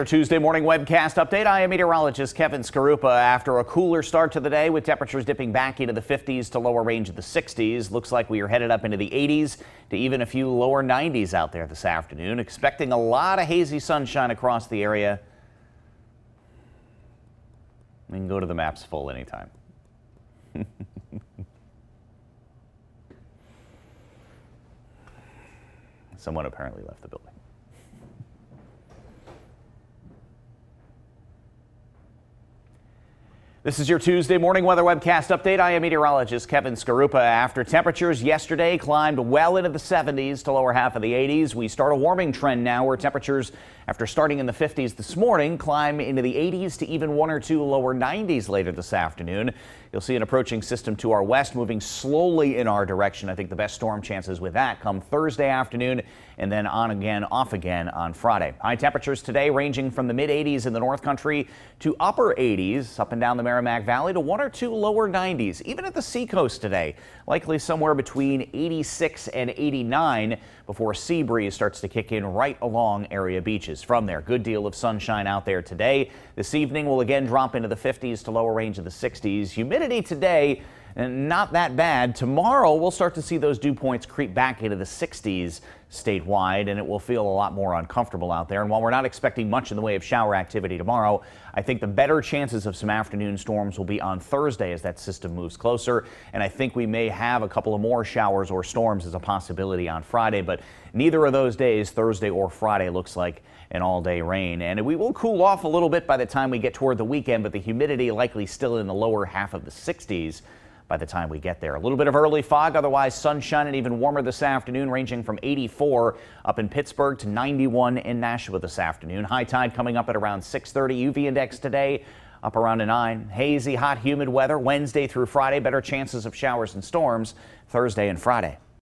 your Tuesday morning webcast update. I am meteorologist Kevin Skarupa. After a cooler start to the day with temperatures dipping back into the 50s to lower range of the 60s, looks like we are headed up into the 80s to even a few lower 90s out there this afternoon. Expecting a lot of hazy sunshine across the area. We can go to the maps full anytime. Someone apparently left the building. This is your Tuesday morning weather webcast update. I am meteorologist Kevin Skarupa. After temperatures yesterday climbed well into the 70s to lower half of the 80s, we start a warming trend now where temperatures, after starting in the 50s this morning, climb into the 80s to even 1 or 2 lower 90s later this afternoon. You'll see an approaching system to our west moving slowly in our direction. I think the best storm chances with that come Thursday afternoon and then on again, off again on Friday. High temperatures today ranging from the mid 80s in the North Country to upper 80s up and down the Merrimack Valley to 1 or 2 lower 90s. Even at the seacoast today, likely somewhere between 86 and 89 before a sea breeze starts to kick in right along area beaches. From there, good deal of sunshine out there today. This evening will again drop into the 50s to lower range of the 60s. Humidity today, not that bad. Tomorrow, we'll start to see those dew points creep back into the 60s statewide, and it will feel a lot more uncomfortable out there. And while we're not expecting much in the way of shower activity tomorrow, I think the better chances of some afternoon storms will be on Thursday as that system moves closer. And I think we may have a couple of more showers or storms as a possibility on Friday, but neither of those days, Thursday or Friday, looks like an all-day rain. And we will cool off a little bit by the time we get toward the weekend, but the humidity likely still in the lower half of the 60s by the time we get there. A little bit of early fog, otherwise sunshine and even warmer this afternoon, ranging from 84 up in Pittsburgh to 91 in Nashua this afternoon. High tide coming up at around 6:30. UV index today up around a 9. Hazy, hot, humid weather Wednesday through Friday. Better chances of showers and storms Thursday and Friday.